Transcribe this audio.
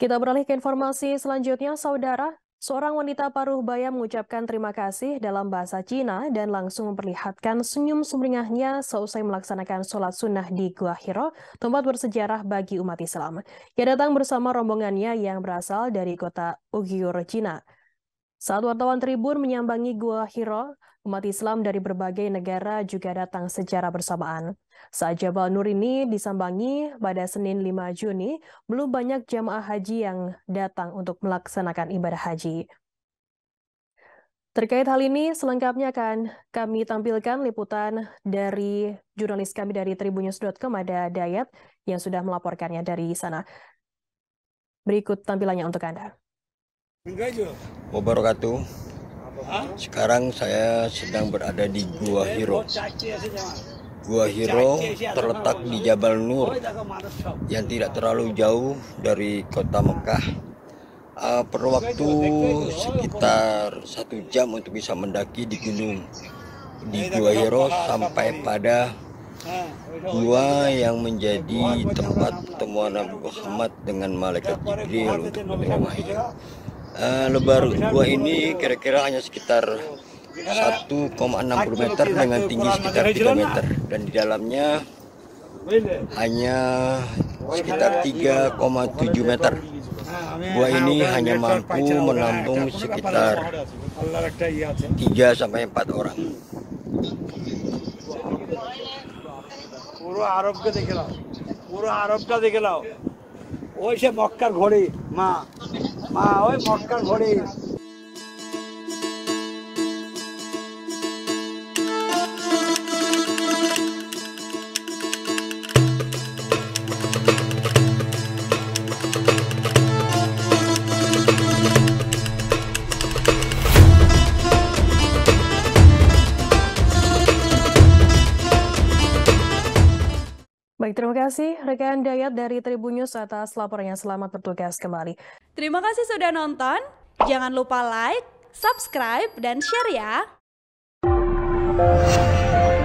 Kita beralih ke informasi selanjutnya, Saudara. Seorang wanita paruh baya mengucapkan terima kasih dalam bahasa Cina dan langsung memperlihatkan senyum sumringahnya seusai melaksanakan sholat sunnah di Gua Hiro, tempat bersejarah bagi umat Islam. Ia datang bersama rombongannya yang berasal dari kota Ugyur, Cina. Saat wartawan Tribun menyambangi Gua Hiro, umat Islam dari berbagai negara juga datang secara bersamaan. Saat Jabal Nur ini disambangi pada Senin 5 Juni, belum banyak jamaah haji yang datang untuk melaksanakan ibadah haji. Terkait hal ini, selengkapnya akan kami tampilkan liputan dari jurnalis kami dari tribunnews.com, ada Dayat yang sudah melaporkannya dari sana. Berikut tampilannya untuk Anda. Wabarakatuh. Sekarang saya sedang berada di Gua Hiro. Gua Hiro terletak di Jabal Nur yang tidak terlalu jauh dari kota Mekah. Perlu waktu sekitar 1 jam untuk bisa mendaki di gunung di Gua Hiro sampai pada gua yang menjadi tempat pertemuan Nabi Muhammad dengan malaikat Jibril untuk menerima wahyu. Lebar gua ini kira-kira hanya sekitar 1,60 meter dengan tinggi sekitar 3 meter, dan di dalamnya hanya sekitar 3,7 meter. Gua ini hanya mampu menampung sekitar 3 sampai 4 orang. পুরো আরবকে দেখে নাও, পুরো আরবটা দেখে নাও। ওই সে মক্কার ঘড়ি, মা মা ওই মক্কার ঘড়ি। Baik, terima kasih rekan Dayat dari Tribunnews atas laporannya. Selamat bertugas kembali. Terima kasih sudah nonton. Jangan lupa like, subscribe, dan share ya.